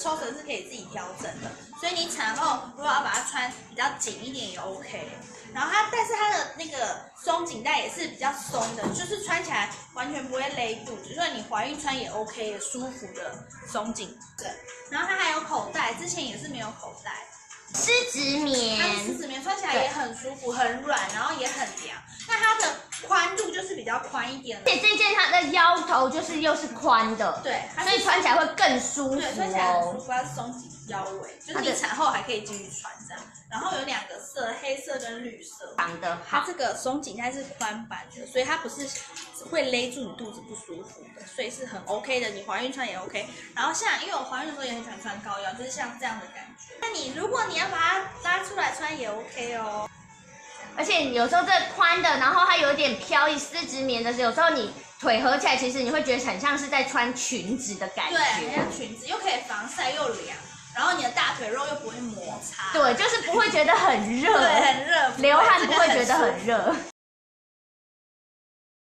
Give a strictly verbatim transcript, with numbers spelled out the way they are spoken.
抽绳是可以自己调整的，所以你产后如果要把它穿比较紧一点也 OK。然后它，但是它的那个松紧带也是比较松的，就是穿起来完全不会勒肚子，所以你怀孕穿也 OK 的，舒服的松紧对。然后它还有口袋，之前也是没有口袋。 丝质棉， 它是丝质棉，穿起来也很舒服，很软，然后也很凉。那它的宽度就是比较宽一点， 而且这件它的腰头就是又是宽的， 对， 所以穿起来会更舒服哦。 对，穿起来很舒服，它是松紧腰围，就是你产后还可以继续穿这样。然后有两个色，黑色跟绿色。 绑的它这个松紧带是宽版的，所以它不是会勒住你肚子不舒服的，所以是很 OK 的。你怀孕穿也 OK。然后像因为我怀孕的时候也很喜欢穿高腰，就是像这样的感觉。那你如果你要把它拉出来穿也 OK 哦。 而且有时候这宽的，然后它有点飘逸丝质棉的时候，有时候你腿合起来，其实你会觉得很像是在穿裙子的感觉。 对，很像裙子，又可以防晒又凉，然后你的大腿肉又不会摩擦。 对，就是不会觉得很热。 对，很热， 流汗不会觉得很热。